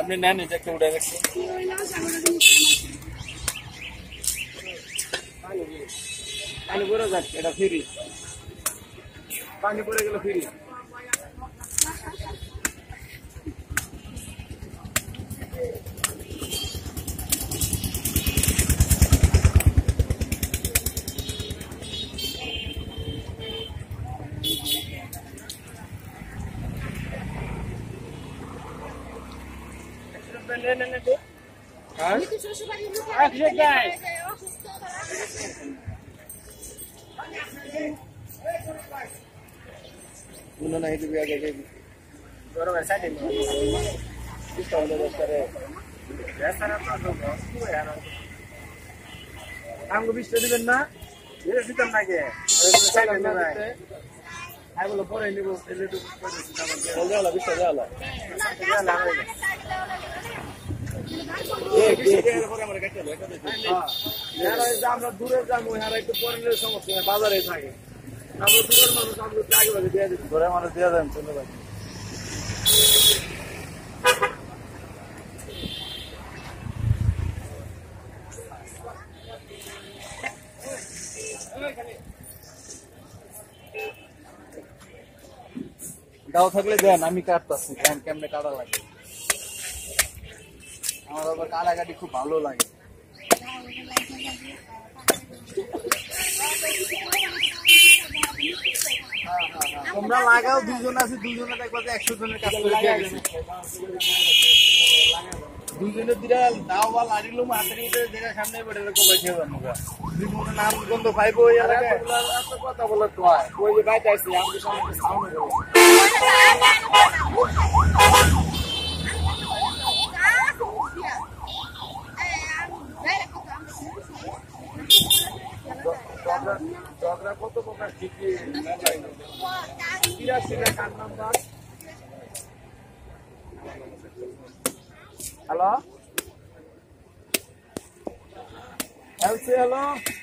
আপনি নেন এটা একটু উঠে দেখছি পানি পড়ে যাক এটা ফ্রি পানি পড়ে গেল free Una itu biar kayak gitu. Baru biasa deh. Itu kalau udah dasar biasa apa tuh bos? Ya. Kamu bisa di mana? Ya kita lagi. Saya kan mana? Ayo lo pore ini bos, ini tuh. Boleh lah bisa jalan. Jalan. আমরা দূরে যাবো এরা একটু পরে সমস্যা নেই বাজারে থাকে আমরা দূরের মানুষ আমরা আগে ভাগে দিয়ে দিচ্ছি দূরে মানুষ দিয়ে দেন চলে ভাই দাও থাকলে দেন আমি কাটতাছি কেমনে কাটা লাগে আমার আবার কাটাকাটি খুব ভালো লাগে তোমরা লাগাও দুজন আছে দুজনে দেখবা যে 100 জনের কাজ করে দিয়েছে দুজনে দিরা দাও বা লাড়িলুম হাতের মধ্যে যেটা সামনে পড়ে এরকম বসে যাবো দুজনে নাম গন্ধ পাইবো ওই এলাকায় কথা বলে তো হয় ওই যে বাইতে আসছে আমাদের সামনে সাউন্ড করো ঝগড়া কত প্রকার ঠিকই হ্যালো হ্যালো